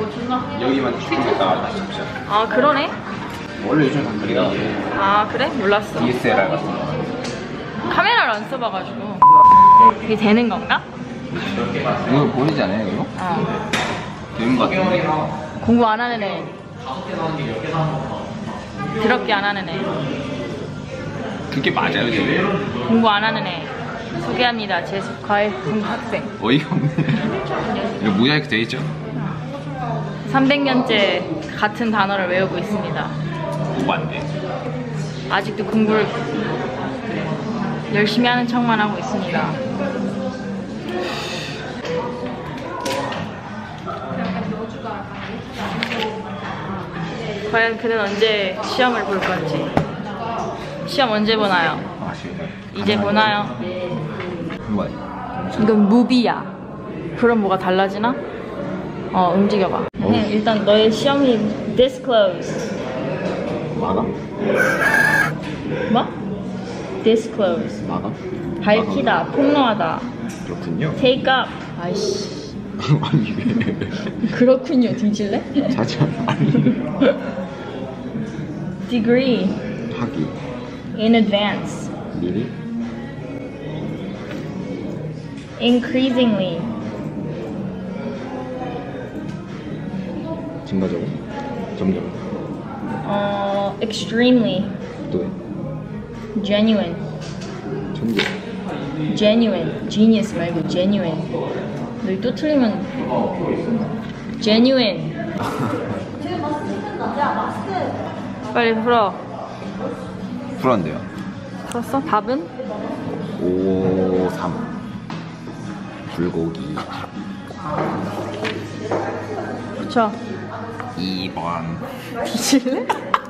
여기만 죽겠다 진짜. 아 그러네? 원래 요즘 다 그래요. 아 그래? 몰랐어. DSLR 같은 거. 카메라를 안 써봐가지고. 이게 되는 건가? 이거 보이지 않아요 이거? 어. 되는 거 같은데. 공부 안 하는 애. 더럽게 안 하는 애. 그게 맞아요 지금? 공부 안 하는 애. 소개합니다. 제 과외 공부 학생. 어이가 없네. 이거 모자이크 돼 있죠? 300년째 같은 단어를 외우고 있습니다. 공부 안 돼. 아직도 공부를 열심히 하는 척만 하고 있습니다. 과연 그는 언제 시험을 볼 건지. 시험 언제 보나요? 이제 보나요? 뭐야? 이건 무비야. 그럼 뭐가 달라지나? 움직여봐. 일단 너의 시험이 disclose. 막아? 뭐? disclose. 막아? 밝히다, 폭로하다. 그렇군요. take up. 아이씨. 아니 왜? 그렇군요. 뒤질래? 자자. 아니. degree. 학위. in advance. 미리? increasingly. 증가적으로? 점점. extremely. 또 해? genuine. 천재. genuine. genius 말고 genuine. 너희 또 틀리면 genuine. 빨리 풀어. 풀었는데요. 풀었어? 답은? 5, 3. 불고기. 붙여. 2번. 뒤질래?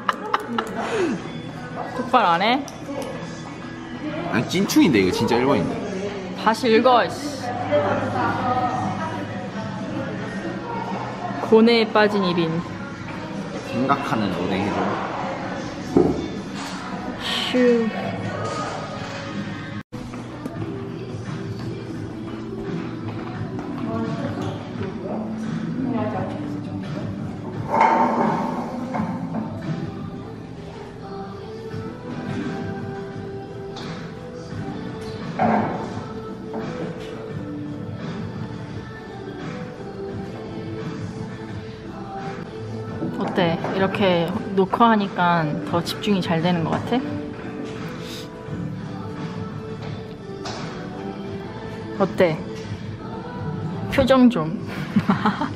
똑바로 안 해? 아니 찐충인데 이거 진짜 1번인데. 다시 읽어. 씨. 고뇌에 빠진 1인. 생각하는 은행 해줘. 휴. 어때? 이렇게 놓고 하니까 더 집중이 잘 되는 것 같아? 어때? 표정 좀.